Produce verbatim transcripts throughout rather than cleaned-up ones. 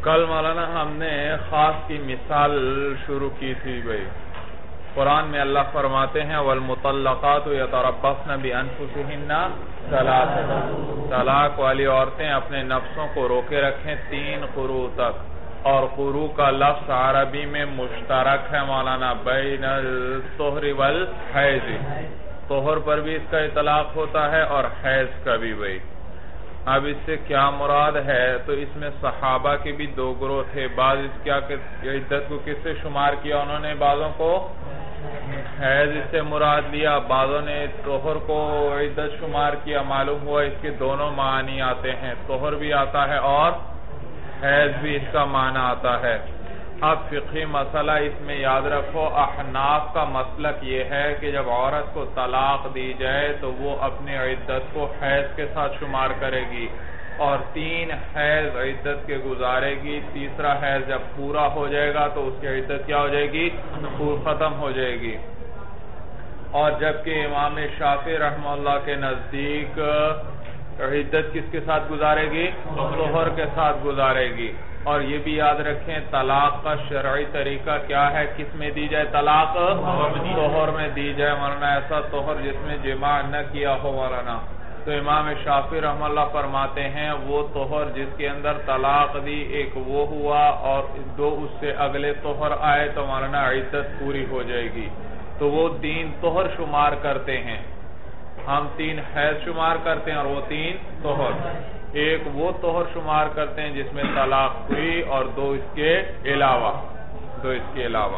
کل مولانا ہم نے خاص کی مثال شروع کی تھی بھائی. قرآن میں اللہ فرماتے ہیں والمطلقات یتربصن بانفسہن ثلاثا، طلاق والی عورتیں اپنے نفسوں کو روکے رکھیں تین قروء تک. اور قروء کا لفظ عربی میں مشترک ہے مولانا بین الطہر والحیض. طہر پر بھی اس کا اطلاق ہوتا ہے اور حیض کا بھی بھائی. اب اس سے کیا مراد ہے؟ تو اس میں صحابہ کے بھی دو گروہ تھے. بعض اس کیا عدت کو کس سے شمار کیا انہوں نے؟ بعضوں کو حیض اس سے مراد لیا، بعضوں نے طہر کو عدت شمار کیا. معلوم ہوا اس کے دونوں معنی آتے ہیں، طہر بھی آتا ہے اور حیض بھی اس کا معنی آتا ہے. اب فقہی مسئلہ اس میں یاد رکھو، احناف کا مسلک یہ ہے کہ جب عورت کو طلاق دی جائے تو وہ اپنے عدت کو حیض کے ساتھ شمار کرے گی اور تین حیض عدت کے گزارے گی. تیسرا حیض جب پورا ہو جائے گا تو اس کی عدت کیا ہو جائے گی؟ ختم ہو جائے گی. اور جبکہ امام شافعی رحمہ اللہ کے نزدیک عدت کس کے ساتھ گزارے گی؟ طہر کے ساتھ گزارے گی. اور یہ بھی یاد رکھیں طلاق کا شرعی طریقہ کیا ہے؟ کس میں دی جائے طلاق؟ طہر میں دی جائے مولانا. ایسا طہر جس میں جماع نہ کیا ہو مولانا. تو امام شافعی رحمہ اللہ فرماتے ہیں وہ طہر جس کے اندر طلاق دی ایک وہ ہوا اور دو اس سے اگلے طہر آئے تو مولانا عدت پوری ہو جائے گی. تو وہ تین طہر شمار کرتے ہیں، ہم تین حیض شمار کرتے ہیں اور وہ تین طہر. ایک وہ طہر شمار کرتے ہیں جس میں طلاق ہوئی اور دو اس کے علاوہ دو اس کے علاوہ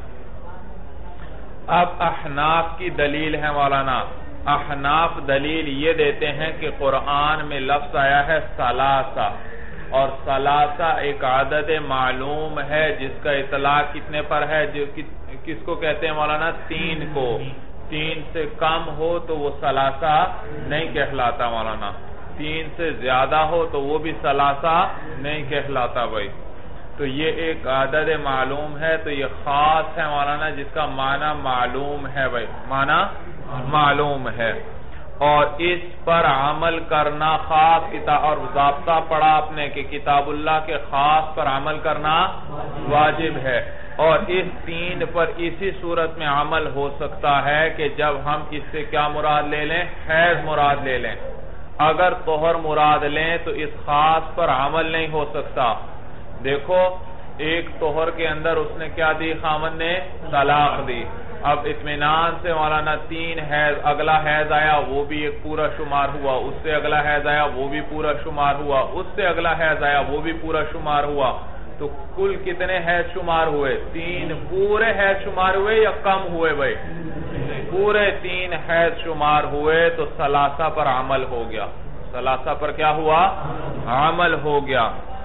اب احناف کی دلیل ہے مولانا. احناف دلیل یہ دیتے ہیں کہ قرآن میں لفظ آیا ہے ثلاثہ، اور ثلاثہ ایک عدد معلوم ہے جس کا اطلاق کتنے پر ہے؟ جو کس کو کہتے ہیں مولانا؟ تین کو. تین سے کم ہو تو وہ ثلاثہ نہیں کہلاتا مولانا، تین سے زیادہ ہو تو وہ بھی ثلاثہ نہیں کہلاتا بھائی. تو یہ ایک عدد معلوم ہے، تو یہ خاص ہے مولانا جس کا معنی معلوم ہے بھائی، معنی معلوم ہے. اور اس پر عمل کرنا خاص کتاب اور ضابطہ پڑھا آپ نے کہ کتاب اللہ کے خاص پر عمل کرنا واجب ہے. اور اس تین پر اسی صورت میں عمل ہو سکتا ہے کہ جب ہم اس سے کیا مراد لے لیں؟ حیض مراد لے لیں. اگر طہر مراد لیں تو اس خاص پر عمل نہیں ہو سکتا. دیکھو ایک طہر کے اندر اس نے کیا دی؟ خامن نے طلاق دی. اب اطمینان سے مولانا تین حیض، اگلا حیض آیا وہ بھی ایک پورا شمار ہوا، اس سے اگلا حیض آیا وہ بھی پورا شمار ہوا، اس سے اگلا حیض آیا وہ بھی پورا شمار ہوا. تو کل کتنے حیض شمار ہوئے؟ تین. پورے حیض شمار ہوئے یا کم ہوئے بھائی؟ پورے تین حیض شمار ہوئے تو ثلاثہ پر عمل ہو گیا. ثلاثہ پر کیا ہوا؟ عمل ہو گیا.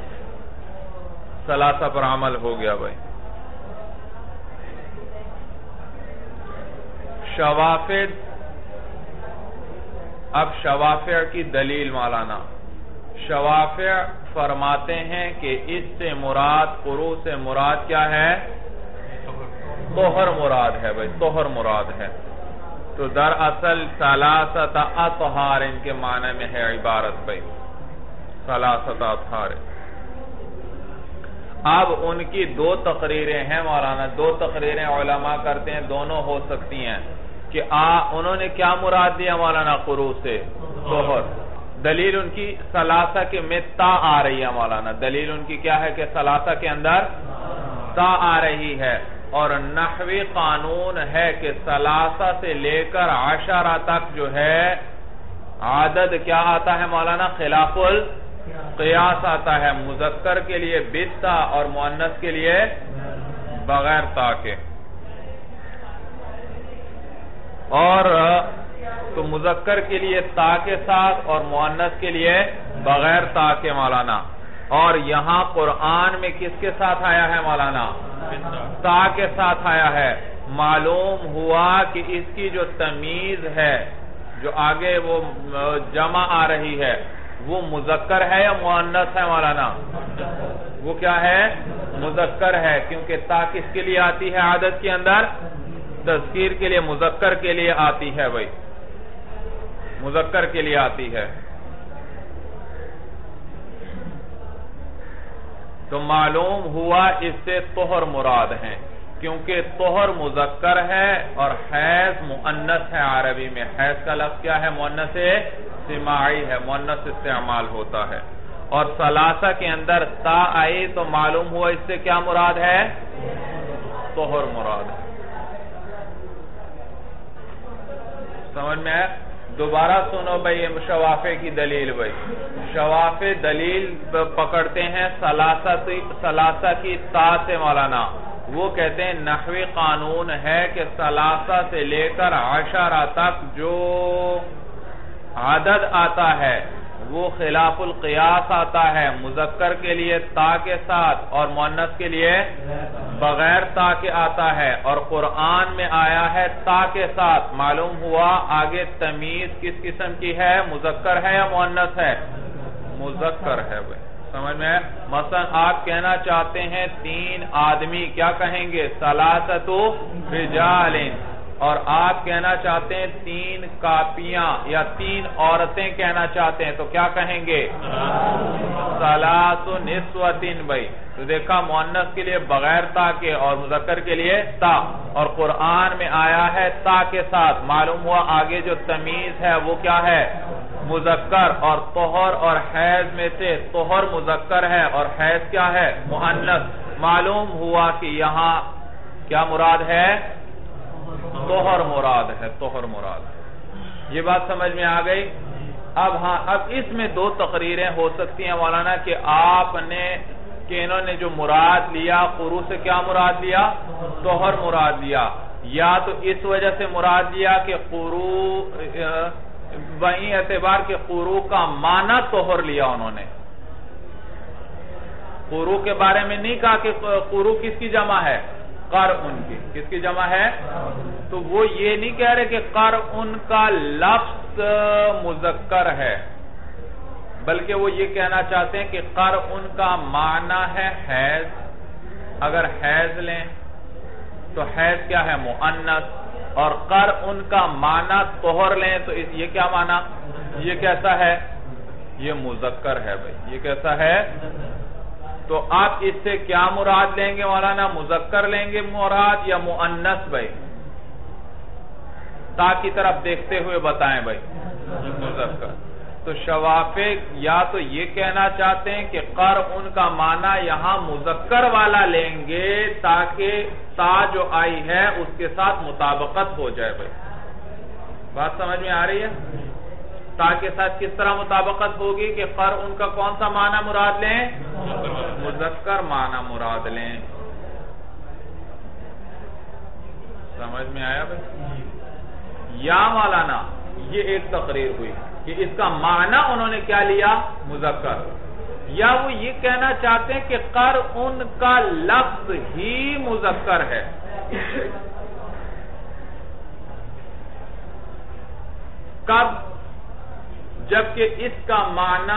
ثلاثہ پر عمل ہو گیا بھائی. شوافع، اب شوافع کی دلیل مولانا. شوافع فرماتے ہیں کہ اس سے مراد قروء سے مراد کیا ہے؟ طہر مراد ہے بھائی، طہر مراد ہے. تو دراصل ثلاثت اطہار ان کے معنی میں ہے عبارت بھائی، ثلاثت اطہار. اب ان کی دو تقریریں ہیں مولانا، دو تقریریں علماء کرتے ہیں، دونوں ہو سکتی ہیں کہ آ انہوں نے کیا مراد دیا مولانا قروء سے؟ طہر. دلیل ان کی ثلاثہ کے میں تا آ رہی ہے مولانا. دلیل ان کی کیا ہے کہ ثلاثہ کے اندر تا آ رہی ہے. اور نحوی قانون ہے کہ ثلاثہ سے لے کر عشرہ تک جو ہے عدد کیا آتا ہے مولانا؟ خلاف القیاس آتا ہے. مذکر کے لیے بالتا اور مؤنث کے لیے بغیر تا کے. اور تو مذکر کے لیے تا کے ساتھ اور مؤنث کے لیے بغیر تا کے مولانا. اور یہاں قرآن میں کس کے ساتھ آیا ہے مولانا؟ تا کے ساتھ آیا ہے. معلوم ہوا کہ اس کی جو تمیز ہے جو آگے وہ جمع آ رہی ہے وہ مذکر ہے یا مؤنث ہے مولانا؟ وہ کیا ہے؟ مذکر ہے، کیونکہ تا کس کے لیے آتی ہے عدد کے اندر؟ تذکیر کے لیے، مذکر کے لیے آتی ہے بھائی، مذکر کے لیے آتی ہے. تو معلوم ہوا اس سے طہر مراد ہیں، کیونکہ طہر مذکر ہے اور حیض مؤنث ہے۔ عربی میں حیض کا لفظ کیا ہے؟ مؤنث سماعی ہے، مؤنث استعمال ہوتا ہے۔ اور ثلاثہ کے اندر تا آئی تو معلوم ہوا اس سے کیا مراد ہے؟ طہر مراد ہے۔ سمجھ میں ہے؟ دوبارہ سنو بھئی یہ شوافے کی دلیل بھئی، شوافے دلیل پکڑتے ہیں ثلاثہ کی تا سے مولانا، وہ کہتے ہیں نحوی قانون ہے کہ ثلاثہ سے لے کر عشرہ تک جو عدد آتا ہے وہ خلاف القیاس آتا ہے، مذکر کے لیے تا کے ساتھ اور مؤنث کے لیے بغیر تا کے آتا ہے، اور قرآن میں آیا ہے تا کے ساتھ۔ معلوم ہوا آگے تمیز کس قسم کی ہے؟ مذکر ہے یا مؤنث ہے؟ مذکر ہے بھئی، سمجھ میں ہے؟ مثلا آپ کہنا چاہتے ہیں تین آدمی، کیا کہیں گے؟ ثلاثۃ رجال، اور آپ کہنا چاہتے ہیں تین کاپیاں یا تین عورتیں کہنا چاہتے ہیں تو کیا کہیں گے؟ ثلاث نسوۃ بھئی۔ تو دیکھا مؤنث کے لیے بغیر تا کے اور مذکر کے لیے تا، اور قرآن میں آیا ہے تا کے ساتھ۔ معلوم ہوا آگے جو تمیز ہے وہ کیا ہے؟ مذکر، اور طہر اور حیض میں سے طہر مذکر ہے اور حیض کیا ہے؟ مؤنث۔ معلوم ہوا کہ یہاں کیا مراد ہے؟ طہر مراد ہے، طہر مراد ہے۔ یہ بات سمجھ میں آ گئی؟ اب ہاں، اب اس میں دو تقریریں ہو سکتی ہیں مولانا کہ آپ نے کہ انہوں نے جو مراد لیا قرو سے کیا مراد لیا؟ طہر مراد لیا، یا تو اس وجہ سے مراد لیا کہ قرو وہیں اعتبار کہ قرو کا معنی طہر لیا انہوں نے۔ قرو کے بارے میں نہیں کہا کہ قرو کس کی جمع ہے؟ قرء کی۔ کس کی جمع ہے؟ تو وہ یہ نہیں کہہ رہے کہ قرء کا لفظ مذکر ہے، بلکہ وہ یہ کہنا چاہتے ہیں کہ قرء کا معنی ہے حیض۔ اگر حیض لیں تو حیض کیا ہے؟ مؤنث، اور قرء کا معنی طہر لیں تو یہ کیا معنی؟ یہ کیسا ہے؟ یہ مذکر ہے بھئی، یہ کیسا ہے؟ تو آپ اس سے کیا مراد لیں گے مولانا؟ مذکر لیں گے مراد یا مؤنث بھائی؟ تا کی طرف دیکھتے ہوئے بتائیں بھائی۔ مذکر۔ تو شوافے یا تو یہ کہنا چاہتے ہیں کہ قرء کا معنی یہاں مذکر والا لیں گے تاکہ تا جو آئی ہے اس کے ساتھ مطابقت ہو جائے بھائی۔ بات سمجھ میں آ رہی ہے؟ تا کے ساتھ کس طرح مطابقت ہوگی کہ قرء کا کون سا معنی مراد لیں؟ مذکر معنی مراد لیں۔ سمجھ میں آیا بھائی؟ یا مولانا یہ ایک تقریر ہوئی کہ اس کا معنی انہوں نے کیا لیا؟ مذکر، یا وہ یہ کہنا چاہتے ہیں کہ قرء کا لفظ ہی مذکر ہے۔ کب؟ جبکہ اس کا معنی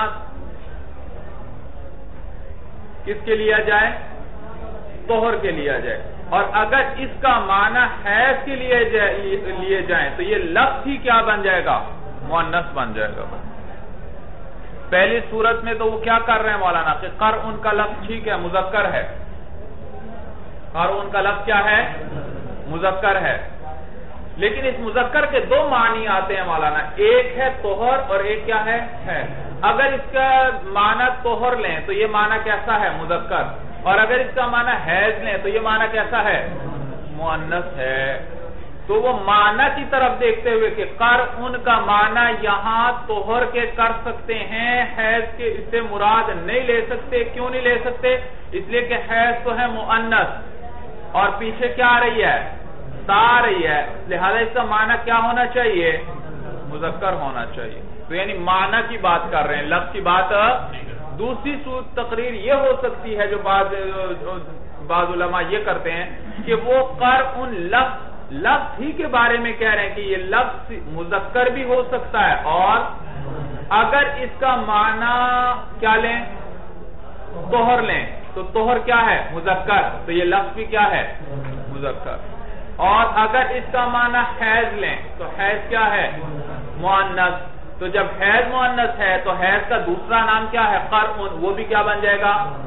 کس کے لیا جائے؟ طہر کے لیا جائے، اور اگر اس کا معنی حیض کے لیے لیے جائیں تو یہ لفظ ہی کیا بن جائے گا؟ مؤنث بن جائے گا۔ پہلی صورت میں تو وہ کیا کر رہے ہیں مولانا کہ قرء کا لفظ ٹھیک ہے مذکر ہے، قرء کا لفظ کیا ہے؟ مذکر ہے، لیکن اس مذکر کے دو معنی آتے ہیں مولانا، ایک ہے طہر اور ایک کیا ہے؟ ہے۔ اگر اس کا معنی طہر لیں تو یہ معنی کیسا ہے؟ مذکر، اور اگر اس کا معنی حیض لیں تو یہ معنی کیسا ہے؟ مؤنث ہے۔ تو وہ معنی کی طرف دیکھتے ہوئے کہ قرء کا معنی یہاں طہر کے کر سکتے ہیں، حیض کے اس سے مراد نہیں لے سکتے۔ کیوں نہیں لے سکتے؟ اس لیے کہ حیض تو ہے مؤنث اور پیچھے کیا آ رہی ہے؟ تا آ رہی ہے، لہذا اس کا معنی کیا ہونا چاہیے؟ مذکر ہونا چاہیے۔ تو یعنی معنی کی بات کر رہے ہیں، لفظ کی بات۔ دوسری صورت تقریر یہ ہو سکتی ہے جو بعض بعض علماء یہ کرتے ہیں کہ وہ قرء لفظ لفظ ہی کے بارے میں کہہ رہے ہیں کہ یہ لفظ مذکر بھی ہو سکتا ہے، اور اگر اس کا معنی کیا لیں؟ طہر لیں تو طہر کیا ہے؟ مذکر، تو یہ لفظ بھی کیا ہے؟ مذکر۔ اور اگر اس کا معنی حیض لیں تو حیض کیا ہے؟ مؤنث، تو جب حیض مؤنث ہے تو حیض کا دوسرا نام کیا ہے؟ قرء، وہ بھی کیا بن جائے گا؟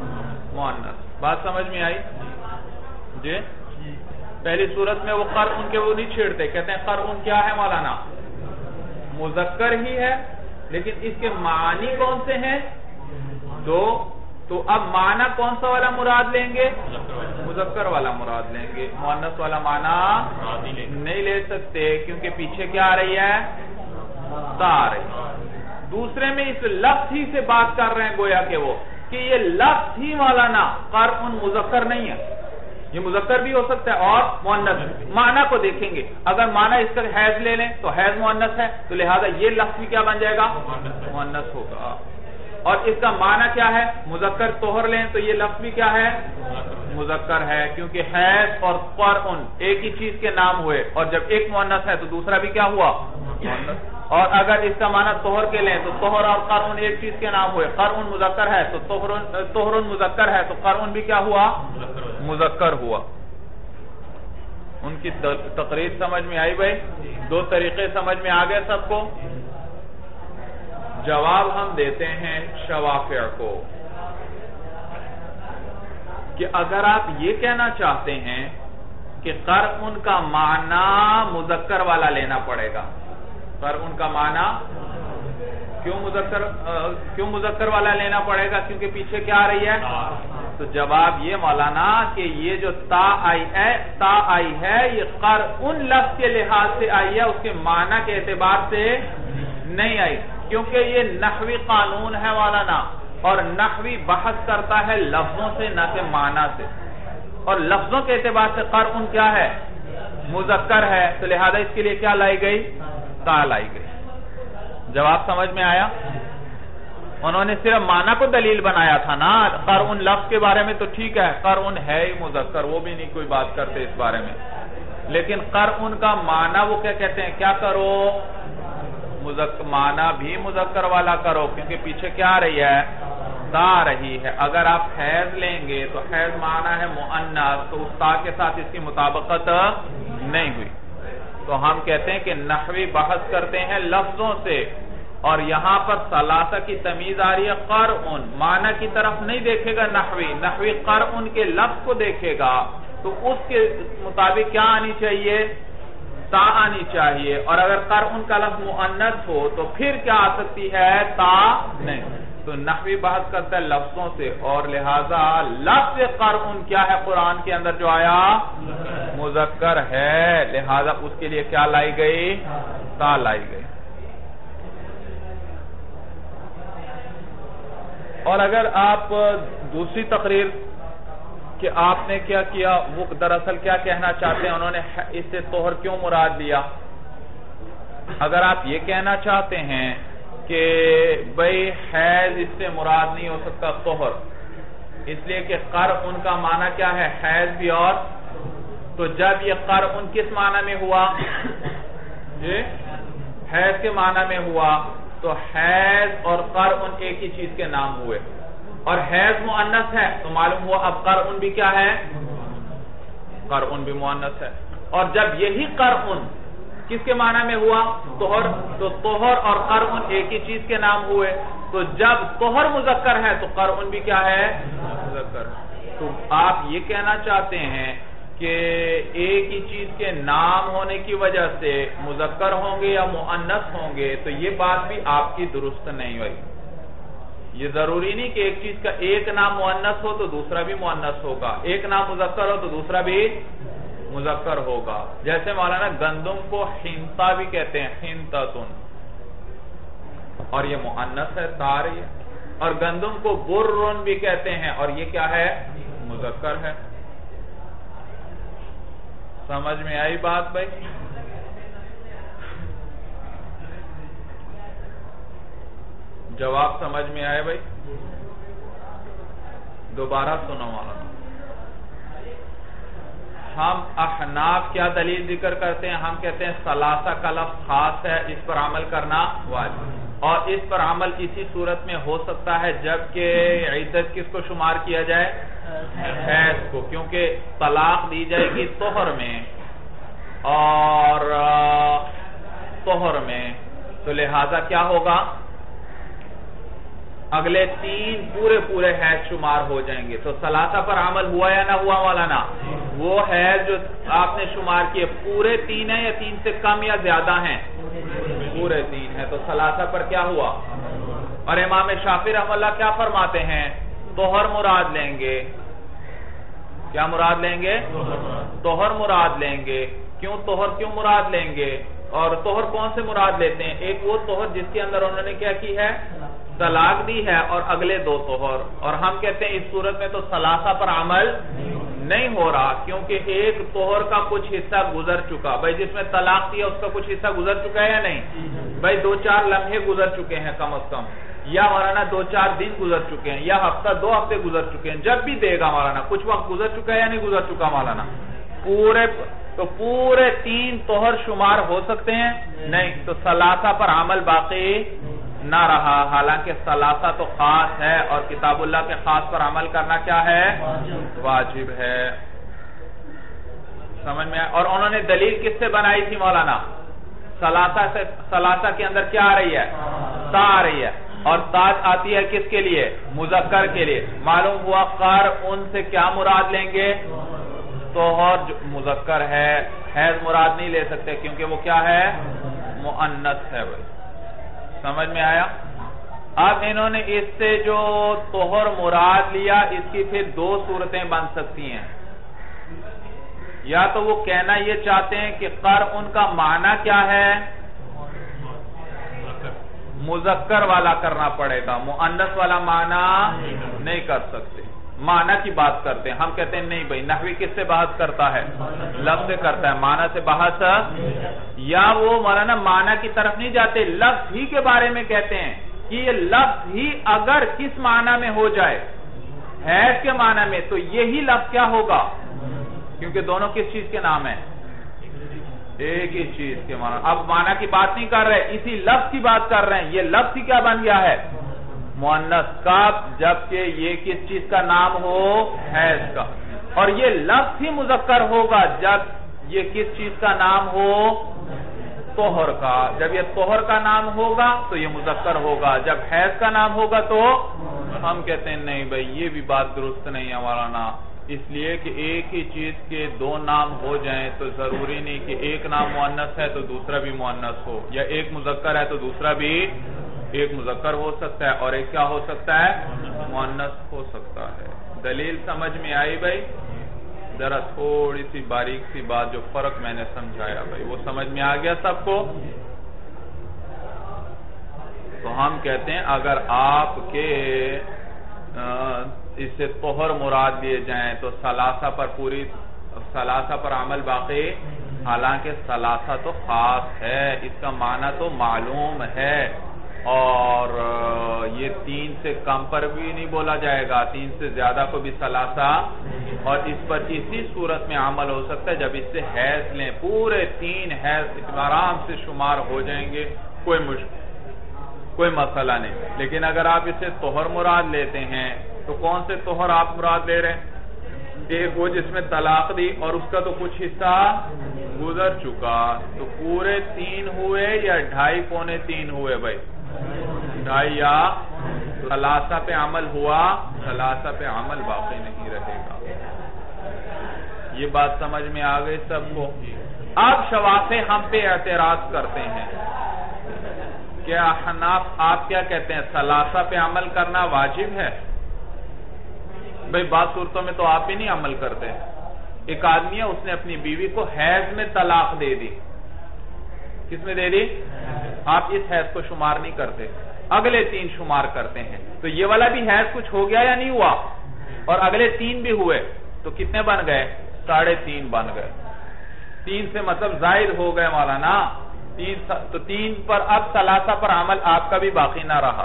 مؤنث. بات سمجھ میں آئی؟ جی پہلی صورت میں وہ قرء کے وہ نہیں چھیڑتے, کہتے ہیں قرء کیا ہے مولانا؟ مذکر ہی ہے, لیکن اس کے معنی کون سے ہیں؟ دو. تو اب معنی کون سا والا مراد لیں گے؟ مذکر والا مراد لیں گے. مؤنث والا معنی نہیں لے سکتے کیونکہ پیچھے کیا آ رہی ہے؟ تا آ رہی ہے. دوسرے میں اس لفظ ہی سے بات کر رہے ہیں گویا کہ وہ کہ یہ لفظ ہی مولانا قرء مذکر نہیں ہے, یہ مذکر بھی ہو سکتا ہے اور مؤنث. معنی کو دیکھیں گے, اگر معنی اس کا حیض لے لیں تو حیض مؤنث ہے, تو لہذا یہ لفظ بھی کیا بن جائے گا؟ مؤنث ہوگا. اور اس کا معنی کیا ہے؟ مذکر طہر لیں تو یہ لفظ بھی کیا ہے؟ مذکر ہے, کیونکہ حیض اور قرء ایک ہی چیز کے نام ہوئے, اور جب ایک مؤنث ہے تو دوسرا بھی کیا ہوا؟ مؤنث. اور اگر اس کا معنی طہر کے لیں تو طہر اور قرء ایک چیز کے نام ہوئے, قرء مذکر ہے تو طہر مذکر ہے تو قرء بھی کیا ہوا؟ مذکر ہوا. ان کی تقریر سمجھ میں آئی بھائی؟ دو طریقے سمجھ میں آ گئے سب کو. جواب ہم دیتے ہیں شوافع کو کہ اگر آپ یہ کہنا چاہتے ہیں کہ قرء کا معنی مذکر والا لینا پڑے گا, قرء کا معنی کیوں مذکر کیوں مذکر والا لینا پڑے گا؟ کیونکہ پیچھے کیا آ رہی ہے؟ تو جواب یہ مولانا کہ یہ جو تا آئی ہے تا آئی ہے یہ قرء لفظ کے لحاظ سے آئی ہے, اس کے معنی کے اعتبار سے نہیں آئی, کیونکہ یہ نحوی قانون ہے مولانا, اور نحوی بحث کرتا ہے لفظوں سے نہ کہ معنی سے, اور لفظوں کے اعتبار سے قرء کیا ہے؟ مذکر ہے, تو لہذا اس کے لیے کیا لائی گئی؟ تا لائی گئی. جواب سمجھ میں آیا؟ انہوں نے صرف معنی کو دلیل بنایا تھا نا, قرء لفظ کے بارے میں تو ٹھیک ہے, قرء ہے ہی مذکر, وہ بھی نہیں کوئی بات کرتے اس بارے میں, لیکن قرء کا معنی وہ کیا کہتے ہیں؟ کیا کرو؟ معنی بھی مذکر والا کرو, کیونکہ پیچھے کیا آ رہی ہے؟ تا آ رہی ہے. اگر آپ حیض لیں گے تو حیض معنی ہے مؤنث, تو اس تا کے ساتھ اس کی مطابقت نہیں ہوئی. تو ہم کہتے ہیں کہ نحوی بحث کرتے ہیں لفظوں سے, اور یہاں پر ثلاثہ کی تمیز آ رہی ہے قرء, معنی کی طرف نہیں دیکھے گا نحوی, نحوی قرء کے لفظ کو دیکھے گا, تو اس کے مطابق کیا آنی چاہیے؟ تا آنی چاہیے. اور اگر قرء کا لفظ مؤنث ہو تو پھر کیا آ سکتی ہے؟ تا نہیں. تو نحوی بحث کرتا ہے لفظوں سے, اور لہذا لفظ قرء کیا ہے قرآن کے اندر جو آیا؟ مذکر ہے, لہذا اس کے لیے کیا لائی گئی؟ تا لائی گئی. اور اگر آپ دوسری تقریر کہ آپ نے کیا کیا, وہ دراصل کیا کہنا چاہتے ہیں, انہوں نے اس سے طہر کیوں مراد لیا؟ اگر آپ یہ کہنا چاہتے ہیں کہ بھئی حیض اس سے مراد نہیں ہو سکتا طہر, اس لیے کہ قرء کا معنی کیا ہے؟ حیض بھی. اور تو جب یہ قرء کس معنی میں ہوا؟ جی حیض کے معنی میں ہوا, تو حیض اور قرء ایک ہی چیز کے نام ہوئے, اور حیض مؤنث ہے تو معلوم ہوا اب قرء بھی کیا ہے؟ قرء بھی مؤنث ہے. اور جب یہی قرء کس کے معنی میں ہوا؟ طہر, تو طہر اور قرء ایک ہی چیز کے نام ہوئے, تو جب طہر مذکر ہے تو قرء بھی کیا ہے؟ مذکر. تو آپ یہ کہنا چاہتے ہیں کہ ایک ہی چیز کے نام ہونے کی وجہ سے مذکر ہوں گے یا مؤنث ہوں گے, تو یہ بات بھی آپ کی درست نہیں ہوئی. یہ ضروری نہیں کہ ایک چیز کا ایک نام مؤنث ہو تو دوسرا بھی مؤنث ہوگا, ایک نام مذکر ہو تو دوسرا بھی مذکر ہوگا. جیسے مولانا گندم کو حنطہ بھی کہتے ہیں, حنطتن, اور یہ مؤنث ہے, تاری ہے. اور گندم کو برن بھی کہتے ہیں, اور یہ کیا ہے؟ مذکر ہے. سمجھ میں آئی بات بھائی؟ جواب سمجھ میں آئے بھائی؟ دوبارہ سنو مولانا. ہم احناف کیا دلیل ذکر کرتے ہیں؟ ہم کہتے ہیں ثلاثہ کا لفظ خاص ہے, اس پر عمل کرنا واجب, اور اس پر عمل اسی صورت میں ہو سکتا ہے جبکہ عدت کس کو شمار کیا جائے؟ حیض کو, کیونکہ طلاق دی جائے گی طہر میں اور طہر میں, تو لہذا کیا ہوگا؟ اگلے تین پورے پورے حیض شمار ہو جائیں گے. تو ثلاثہ پر عمل ہوا یا نہ ہوا مولانا؟ وہ حیض جو آپ نے شمار کیے پورے تین ہیں یا تین سے کم یا زیادہ ہیں؟ پورے تین ہیں. تو ثلاثہ پر کیا ہوا؟ اور امام شافعی رحمہ اللہ کیا فرماتے ہیں؟ طہر مراد لیں گے. کیا مراد لیں گے؟ طہر مراد لیں گے. کیوں طہر کیوں مراد لیں گے؟ اور طہر کون سے مراد لیتے ہیں؟ ایک وہ طہر جس کے اندر انہوں نے کیا کی ہے؟ طلاق دی ہے، اور اگلے دو طہر. اور ہم کہتے ہیں اس صورت میں تو ثلاثہ پر عمل نہیں ہو رہا، کیونکہ ایک طہر کا کچھ حصہ گزر چکا. بھائی جس میں طلاق دیا اس کا کچھ حصہ گزر چکا ہے یا نہیں؟ بھائی دو چار لمحے گزر چکے ہیں کم از کم، یا مولانا دو چار دن گزر چکے ہیں، یا ہفتہ دو ہفتے گزر چکے ہیں. جب بھی دے گا مولانا کچھ وقت گزر چکا ہے یا نہیں گزر چکا مولانا؟ پورے تو پورے تین طہر شمار ہو سکتے ہیں؟ نہیں. تو ثلاثہ پر عمل باقی نہ رہا، حالانکہ ثلاثہ تو خاص ہے اور کتاب اللہ کے خاص پر عمل کرنا کیا ہے؟ واجب ہے. سمجھ میں آیا؟ اور انہوں نے دلیل کس سے بنائی تھی مولانا؟ ثلاثہ سے. ثلاثہ کے اندر کیا آ رہی ہے؟ تا آ رہی ہے، اور تاج آتی ہے کس کے لیے؟ مذکر کے لیے. معلوم ہوا قر ان سے کیا مراد لیں گے؟ طہر مذکر ہے، حیض مراد نہیں لے سکتے کیونکہ وہ کیا ہے؟ مؤنث ہے. بھائی سمجھ میں آیا؟ اب انہوں نے اس سے جو طہر مراد لیا اس کی پھر دو صورتیں بن سکتی ہیں. یا تو وہ کہنا یہ چاہتے ہیں کہ قر ان کا معنی کیا ہے؟ مذکر والا کرنا پڑے گا، مؤنث والا معنی نہیں کر سکتے. معنی کی بات کرتے ہیں. ہم کہتے ہیں نہیں بھائی نحوی کس سے بحث کرتا ہے؟ لفظ سے کرتا ہے. معنی سے بحث یا وہ مولانا معنی کی طرف نہیں جاتے، لفظ ہی کے بارے میں کہتے ہیں کہ یہ لفظ ہی اگر کس معنی میں ہو جائے حیض کے معنی میں تو یہی لفظ کیا ہوگا؟ کیونکہ دونوں کس چیز کے نام ہیں؟ ایک ہی چیز کے معنی. اب معنی کی بات نہیں کر رہے، اسی لفظ کی بات کر رہے ہیں. یہ لفظ ہی کیا بن گیا ہے؟ مؤنث کا، جبکہ یہ کس چیز کا نام ہو؟ حیض کا. اور یہ لفظ ہی مذکر ہوگا جب یہ کس چیز کا نام ہو؟ طہر کا. جب یہ طہر کا نام ہوگا تو یہ مذکر ہوگا، جب حیض کا نام ہوگا تو ہم کہتے ہیں نہیں بھائی یہ بھی بات درست نہیں ہے مولانا. اس لیے کہ ایک ہی چیز کے دو نام ہو جائیں تو ضروری نہیں کہ ایک نام مؤنث ہے تو دوسرا بھی مؤنث ہو، یا ایک مذکر ہے تو دوسرا بھی ایک مذکر ہو سکتا ہے اور ایک کیا ہو سکتا ہے؟ مؤنث ہو سکتا ہے. دلیل سمجھ میں آئی بھائی؟ ذرا تھوڑی سی باریک سی بات جو فرق میں نے سمجھایا بھائی وہ سمجھ میں آ گیا سب کو؟ تو ہم کہتے ہیں اگر آپ کے اس سے طہر مراد لیے جائیں تو ثلاثہ پر پوری ثلاثہ پر عمل باقی، حالانکہ ثلاثہ تو خاص ہے، اس کا معنی تو معلوم ہے. اور یہ تین سے کم پر بھی نہیں بولا جائے گا، تین سے زیادہ کو بھی ثلاثہ، اور اس پر اسی صورت میں عمل ہو سکتا ہے جب اس سے حیض لیں. پورے تین حیض آرام سے شمار ہو جائیں گے، کوئی مشکل کوئی مسئلہ نہیں. لیکن اگر آپ اسے طہر مراد لیتے ہیں تو کون سے طہر آپ مراد لے رہے ہیں؟ ایک وہ جس میں طلاق دی اور اس کا تو کچھ حصہ گزر چکا، تو پورے تین ہوئے یا ڈھائی پونے تین ہوئے؟ بھائی ڈھائی. یا ثلاثہ پہ عمل ہوا، ثلاثہ پہ عمل باقی نہیں رہے گا. یہ بات سمجھ میں آ گئی سب کو؟ اب شوافع ہم پہ اعتراض کرتے ہیں. کیا احناف آپ کیا کہتے ہیں؟ ثلاثہ پہ عمل کرنا واجب ہے؟ بھئی بعض صورتوں میں تو آپ بھی نہیں عمل کرتے. ایک آدمی ہے اس نے اپنی بیوی کو حیض میں طلاق دے دی. کس میں دے دی؟ آپ اس حیض کو شمار نہیں کرتے، اگلے تین شمار کرتے ہیں. تو یہ والا بھی حیض کچھ ہو گیا یا نہیں ہوا؟ اور اگلے تین بھی ہوئے تو کتنے بن گئے؟ ساڑھے تین بن گئے. تین سے مطلب زائد ہو گئے مولانا. تین تو تین پر اب ثلاثہ پر عمل آپ کا بھی باقی نہ رہا.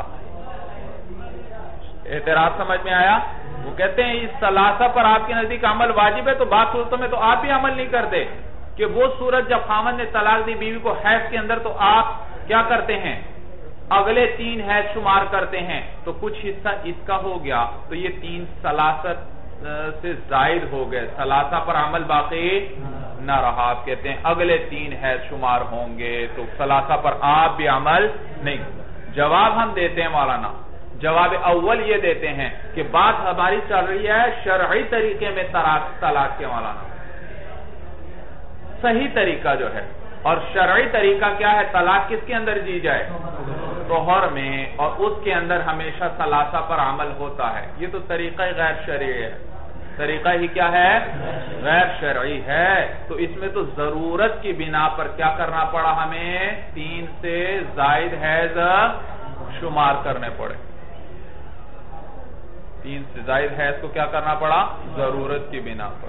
اعتراض سمجھ میں آیا؟ وہ کہتے ہیں اس ثلاثہ پر آپ کے نزدیک عمل واجب ہے، تو بعض صورتوں میں تو آپ بھی عمل نہیں کرتے کہ وہ صورت جب خاوند نے طلاق دی بیوی کو حیض کے اندر تو آپ کیا کرتے ہیں؟ اگلے تین حیض شمار کرتے ہیں. تو کچھ حصہ اس کا ہو گیا تو یہ تین ثلاثہ سے زائد ہو گئے، ثلاثہ پر عمل باقی نہ رہا. آپ کہتے ہیں اگلے تین حیض شمار ہوں گے تو ثلاثہ پر آپ بھی عمل نہیں. جواب ہم دیتے ہیں مولانا، جواب اول یہ دیتے ہیں کہ بات ہماری چل رہی ہے شرعی طریقے میں طلاق کے مولانا، صحیح طریقہ جو ہے، اور شرعی طریقہ کیا ہے؟ طلاق کس کے اندر دی جائے؟ طہر میں، اور اس کے اندر ہمیشہ ثلاثہ پر عمل ہوتا ہے۔ یہ تو طریقہ غیر شرعی ہے، طریقہ ہی کیا ہے؟ غیر شرعی ہے۔ تو اس میں تو ضرورت کی بنا پر کیا کرنا پڑا ہمیں؟ تین سے زائد حیض شمار کرنے پڑے، تین سے زائد حیض کو کیا کرنا پڑا؟ ضرورت کی بنا پر۔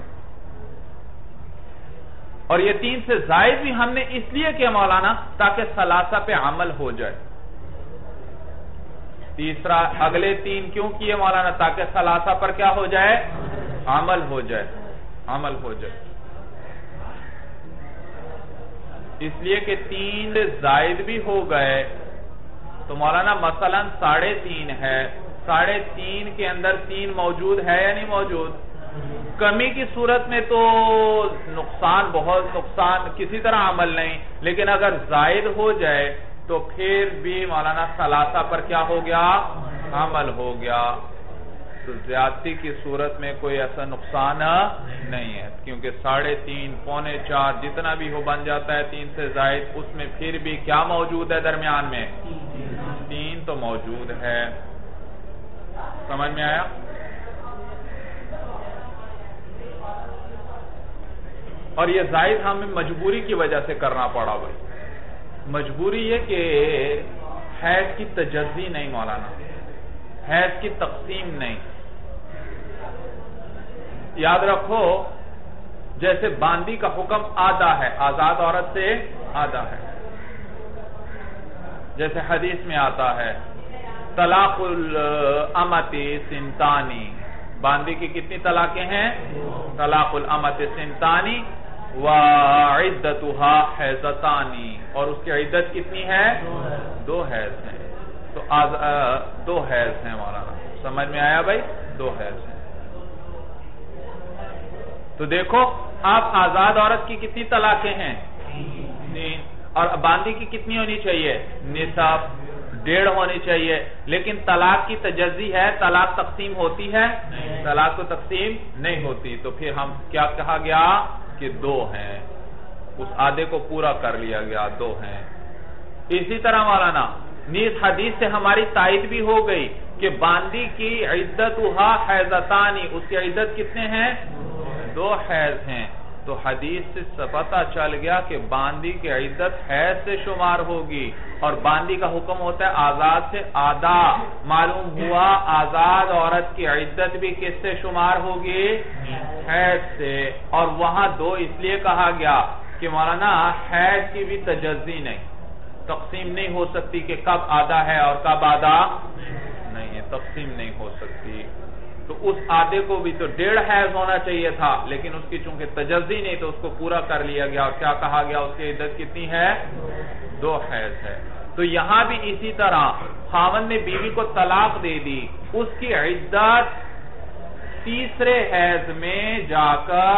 اور یہ تین سے زائد بھی ہم نے اس لیے کیا مولانا تاکہ ثلاثہ پہ عمل ہو جائے۔ تیسرا اگلے تین کیوں کیے مولانا؟ تاکہ ثلاثہ پر کیا ہو جائے؟ عمل ہو جائے، عمل ہو جائے، اس لیے کہ تین زائد بھی ہو گئے تو مولانا مثلا ساڑھے تین ہے، ساڑھے تین کے اندر تین موجود ہے یا نہیں موجود؟ کمی کی صورت میں تو نقصان، بہت نقصان، کسی طرح عمل نہیں، لیکن اگر زائد ہو جائے تو پھر بھی مولانا ثلاثہ پر کیا ہو گیا؟ عمل ہو گیا۔ تو زیادتی کی صورت میں کوئی ایسا نقصان نہیں ہے، کیونکہ ساڑھے تین، پونے چار جتنا بھی ہو بن جاتا ہے تین سے زائد، اس میں پھر بھی کیا موجود ہے درمیان میں؟ تین تو موجود ہے۔ سمجھ میں آیا؟ اور یہ زائد ہمیں مجبوری کی وجہ سے کرنا پڑا بھائی، مجبوری یہ کہ حیض کی تجزی نہیں مولانا، حیض کی تقسیم نہیں۔ یاد رکھو جیسے باندی کا حکم آدھا ہے، آزاد عورت سے آدھا ہے، جیسے حدیث میں آتا ہے طلاق الامت سنتانی، باندی کی کتنی طلاقیں ہیں؟ طلاق الامت سنتانی وعدتها حیضتانی، اور اس کی عدت کتنی ہے؟ دو حیض ہیں، تو دو حیض ہیں مولانا، سمجھ میں آیا بھائی؟ دو حیض ہیں۔ تو دیکھو آپ آزاد عورت کی کتنی طلاقیں ہیں؟ تین، اور باندی کی کتنی ہونی چاہیے؟ نصف، ڈیڑھ ہونی چاہیے، لیکن طلاق کی تجزی ہے، طلاق تقسیم ہوتی ہے؟ طلاق کو تقسیم نہیں ہوتی، تو پھر ہم کیا کہا گیا کہ دو ہیں، اس آدھے کو پورا کر لیا گیا، دو ہیں۔ اسی طرح مولانا نیز حدیث سے ہماری تائید بھی ہو گئی کہ باندی کی عدتها حیضتانی، اس کی عدت کتنے ہیں؟ دو حیض ہیں، تو حدیث سے پتہ چل گیا کہ باندی کی عدت حیض سے شمار ہوگی، اور باندی کا حکم ہوتا ہے آزاد سے آدھا، معلوم ہوا آزاد عورت کی عدت بھی کس سے شمار ہوگی؟ حیض سے، اور وہاں دو اس لیے کہا گیا کہ مولانا حیض کی بھی تجزی نہیں، تقسیم نہیں ہو سکتی کہ کب آدھا ہے اور کب آدھا نہیں ہے، تقسیم نہیں ہو سکتی، تو اس آدھے کو بھی تو ڈیڑھ حیض ہونا چاہیے تھا، لیکن اس کی چونکہ تجزی نہیں تو اس کو پورا کر لیا گیا، اور کیا کہا گیا؟ اس کی عدت کتنی ہے؟ دو حیض ہے۔ تو یہاں بھی اسی طرح خاوند نے بیوی کو طلاق دے دی، اس کی عدت تیسرے حیض میں جا کر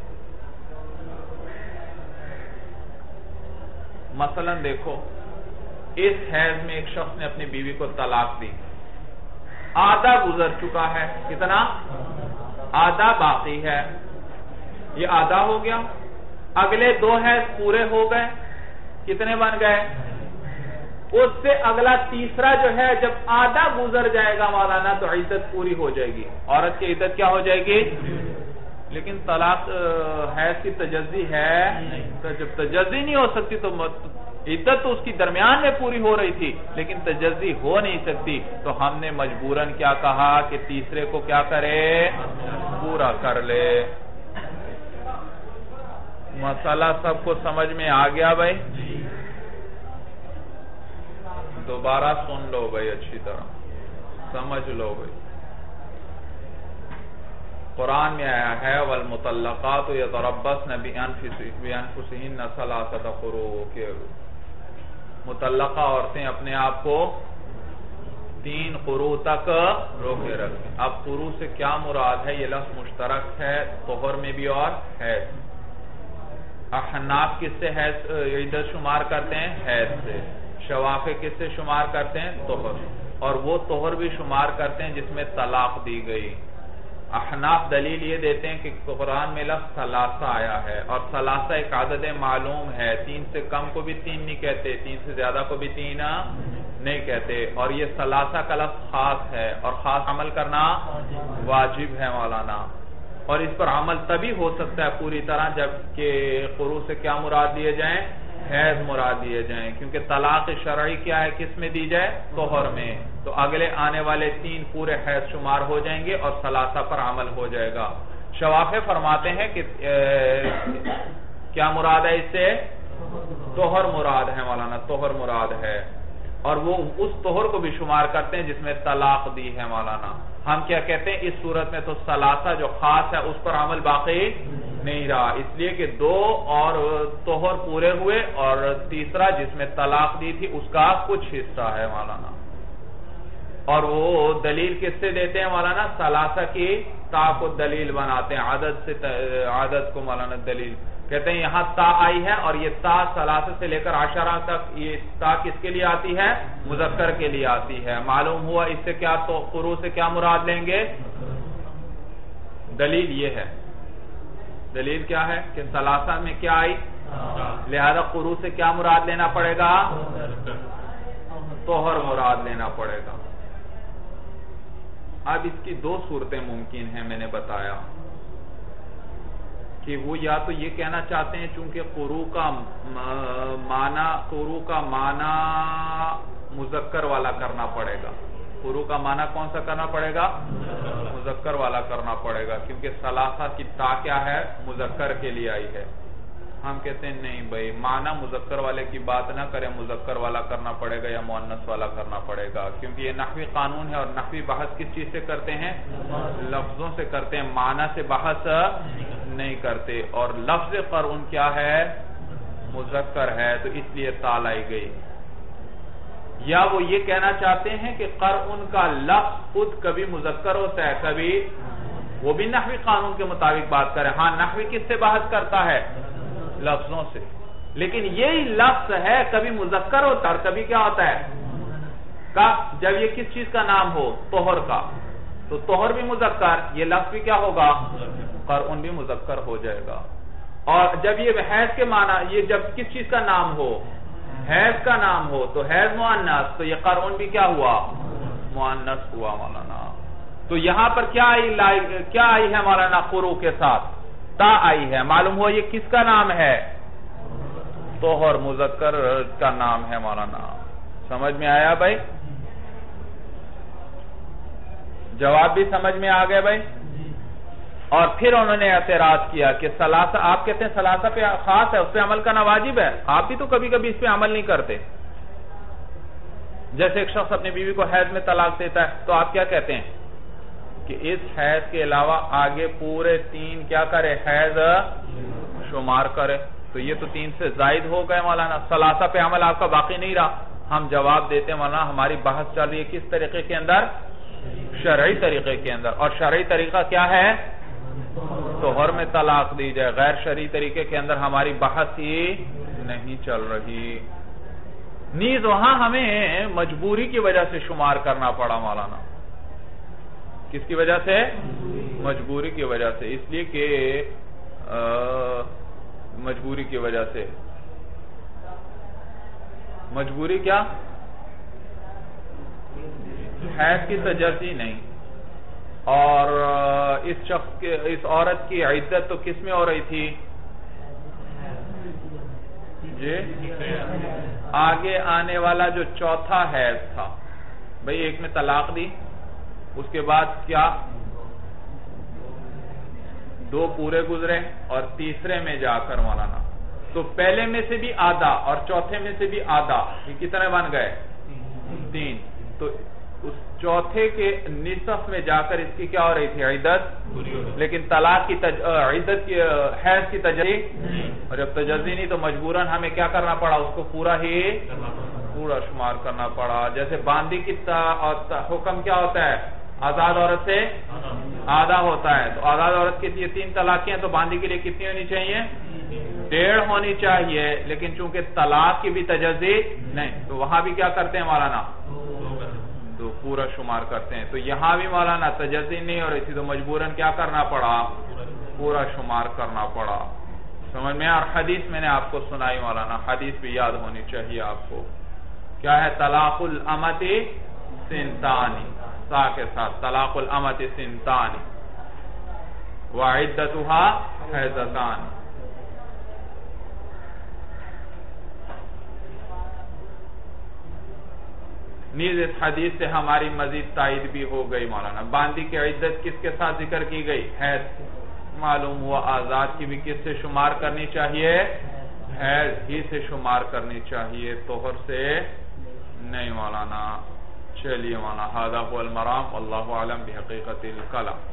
مثلا دیکھو اس حیض میں ایک شخص نے اپنی بیوی کو طلاق دی، آدھا گزر چکا ہے، کتنا؟ آدھا باقی ہے، یہ آدھا ہو گیا، اگلے دو حیض پورے ہو گئے، کتنے بن گئے؟ اس سے اگلا تیسرا جو ہے جب آدھا گزر جائے گا مولانا تو عدت پوری ہو جائے گی، عورت کی عدت کیا ہو جائے گی؟ لیکن طلاق حیض کی تجزی ہے، تو جب تجزی نہیں ہو سکتی تو عدت تو اس کی درمیان میں پوری ہو رہی تھی، لیکن تجزی ہو نہیں سکتی، تو ہم نے مجبوراً کیا کہا کہ تیسرے کو کیا کرے؟ پورا کر لے۔ مسئلہ سب کو سمجھ میں آ گیا بھائی؟ دوبارہ سن لو بھائی، اچھی طرح سمجھ لو بھائی۔ قرآن میں آیا ہے والمطلقات یتربصن بانفسہن ثلاثۃ قروء، کہ مطلقہ عورتیں اپنے آپ کو تین قروء تک روکے رکھیں۔ اب قروء سے کیا مراد ہے؟ یہ لفظ مشترک ہے طہر میں بھی اور حیض۔ احناف کس سے حیض عدت شمار کرتے ہیں؟ حیض سے۔ شوافع کس سے شمار کرتے ہیں؟ طہر۔ اور وہ طہر بھی شمار کرتے ہیں جس میں طلاق دی گئی. احناف دلیل یہ دیتے ہیں کہ قرآن میں لفظ ثلاثہ آیا ہے اور ثلاثہ ایک عدد معلوم ہے, تین سے کم کو بھی تین نہیں کہتے, تین سے زیادہ کو بھی تین نہیں کہتے, اور یہ ثلاثہ کا لفظ خاص ہے اور خاص عمل کرنا واجب ہے مولانا. اور اس پر عمل تبھی ہو سکتا ہے پوری طرح جب کہ قروء سے کیا مراد لیے جائیں, حیض مراد لیے جائیں, کیونکہ طلاق شرعی کیا ہے, کس میں دی جائے, طہر میں. تو اگلے آنے والے تین پورے حیض شمار ہو جائیں گے اور ثلاثہ پر عمل ہو جائے گا. شوافع فرماتے ہیں کہ کیا مراد ہے اس سے, طہر مراد ہے مولانا, طہر مراد ہے, اور وہ اس طہر کو بھی شمار کرتے ہیں جس میں طلاق دی ہے مولانا. ہم کیا کہتے ہیں, اس صورت میں تو ثلاثہ جو خاص ہے اس پر عمل باقی نہیں رہا, اس لیے کہ دو اور طہر پورے ہوئے اور تیسرا جس میں طلاق دی تھی اس کا کچھ حصہ ہے مولانا. اور وہ دلیل کس سے دیتے ہیں مولانا, ثلاثہ کی تا کو دلیل بناتے ہیں, عدد سے عدد کو مولانا دلیل کہتے ہیں. یہاں تا آئی ہے اور یہ تا ثلاثہ سے لے کر عشرہ تک, یہ تا کس کے لیے آتی ہے, مذکر کے لیے آتی ہے. معلوم ہوا اس سے کیا, تو قروء سے کیا مراد لیں گے, دلیل یہ ہے, دلیل کیا ہے کہ ثلاثہ میں کیا آئی, لہذا قروء سے کیا مراد لینا پڑے گا, طہر مراد لینا پڑے گا. اب اس کی دو صورتیں ممکن ہیں, میں نے بتایا کہ وہ یا تو یہ کہنا چاہتے ہیں چونکہ قروء کا معنی قروء کا معنی مذکر والا کرنا پڑے گا, قروء کا معنی کون سا کرنا پڑے گا, مذکر والا کرنا پڑے گا, کیونکہ ثلاثہ کی تا کیا ہے, مذکر کے لیے آئی ہے. ہم کہتے ہیں نہیں بھائی, معنی مذکر والے کی بات نہ کریں, مذکر والا کرنا پڑے گا یا مؤنث والا کرنا پڑے گا, کیونکہ یہ نحوی قانون ہے اور نحوی بحث کس چیز سے کرتے ہیں, لفظوں سے کرتے ہیں, معنی سے بحث نہیں کرتے. اور لفظ قرآن کیا ہے, مذکر ہے, تو اس لیے تا لائی گئی. یا وہ یہ کہنا چاہتے ہیں کہ قرآن کا لفظ خود کبھی مذکر ہوتا ہے, کبھی, وہ بھی نحوی قانون کے مطابق بات کرے. ہاں نحوی کس سے بحث کرتا ہے, لفظوں سے, لیکن یہی لفظ ہے کبھی مذکر ہوتا ہے اور کبھی کیا ہوتا ہے, کا جب یہ کس چیز کا نام ہو, طہر کا, تو طہر بھی مذکر, یہ لفظ بھی کیا ہوگا, قرآن بھی مذکر ہو جائے گا. اور جب یہ حیض کے معنی, یہ جب کس چیز کا نام ہو, حیض کا نام ہو, تو حیض مؤنث, تو یہ قرآن بھی کیا ہوا, مؤنث ہوا مولانا. تو یہاں پر کیا آئی, کیا آئی ہے مولانا, قروء کے ساتھ تا آئی ہے. معلوم ہوا یہ کس کا نام ہے, طہر مذکر کا نام ہے مولانا. سمجھ میں آیا بھائی, جواب بھی سمجھ میں آ گئے بھائی. اور پھر انہوں نے اعتراض کیا کہ ثلاثہ, آپ کہتے ہیں ثلاثہ پہ خاص ہے, اس پہ عمل کرنا واجب ہے, آپ بھی تو کبھی کبھی اس پہ عمل نہیں کرتے. جیسے ایک شخص اپنی بیوی کو حیض میں طلاق دیتا ہے, تو آپ کیا کہتے ہیں کہ اس حیض کے علاوہ آگے پورے تین کیا کرے, حیض شمار کرے. تو یہ تو تین سے زائد ہو گئے مولانا, ثلاثہ پہ عمل آپ کا باقی نہیں رہا. ہم جواب دیتے ہیں مولانا, ہماری بحث چل رہی ہے کس طریقے کے اندر, شرعی طریقے کے اندر, اور شرعی طریقہ کیا ہے, طہر میں طلاق دی جائے. غیر شرعی طریقے کے اندر ہماری بحث ہی نہیں چل رہی. نیز وہاں ہمیں مجبوری کی وجہ سے شمار کرنا پڑا مولانا. کس کی وجہ سے, مجبوری کی وجہ سے, اس لیے کہ مجبوری کی وجہ سے, مجبوری کیا, حیض کی تجزی نہیں. اور اس شخص کے, اس عورت کی عدت تو کس میں ہو رہی تھی, جی آگے آنے والا جو چوتھا حیض تھا بھئی, ایک میں طلاق دی, اس کے بعد کیا, دو پورے گزرے اور تیسرے میں جا کر مولانا, تو پہلے میں سے بھی آدھا اور چوتھے میں سے بھی آدھا, یہ کتنے بن گئے, تین. تو اس چوتھے کے نصف میں جا کر اس کی کیا ہو رہی تھی, عدت, لیکن طلاق کی عدت کی, حیض کی تجزی, اور جب تجزی نہیں تو مجبوراً ہمیں کیا کرنا پڑا, اس کو پورا ہی پورا شمار کرنا پڑا. جیسے باندی کی حکم کیا ہوتا ہے, آزاد عورت سے آدھا ہوتا ہے, تو آزاد عورت کی یہ تین طلاقیں ہیں, تو باندی کے لیے کتنی ہونی چاہیے, ڈیڑھ ہونی چاہیے. لیکن چونکہ طلاق کی بھی تجزی نہیں, تو وہاں بھی کیا کرتے ہیں مولانا, دو پورا شمار کرتے ہیں. تو یہاں بھی مولانا تجزی نہیں اور اسی تو مجبوراً کیا کرنا پڑا؟ پورا شمار کرنا پڑا. سمجھ میں؟ اور حدیث میں نے آپ کو سنائی مولانا، حدیث بھی یاد ہونی چاہیے آپ کو. کیا ہے؟ طلاق الامت سنتانی، سا کے ساتھ طلاق الامت سنتانی وعدتها حیضتان. نیز اس حدیث سے ہماری مزید تائید بھی ہو گئی مولانا. باندی کی عدت کس کے ساتھ ذکر کی گئی؟ حیض. معلوم ہوا آزاد کی بھی کس سے شمار کرنی چاہیے؟ حیض ہی سے شمار کرنی چاہیے، طہر سے نہیں مولانا. چلیے مولانا، ھذا هو المرام واللہ اعلم بحقیقت الکلام.